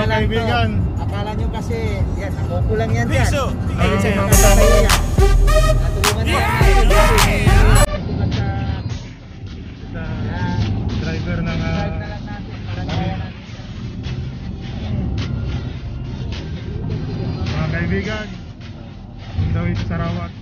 mga kaibigan. Akala nyo kasi, yan, nakuko lang yan dyan. Piso! Tulungan nyo. Driver ng mga kaibigan, daw ito Sarawak.